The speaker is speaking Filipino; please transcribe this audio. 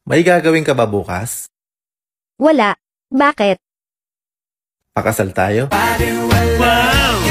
May gagawin ka ba bukas? Wala. Bakit? Pakasal tayo? Wow!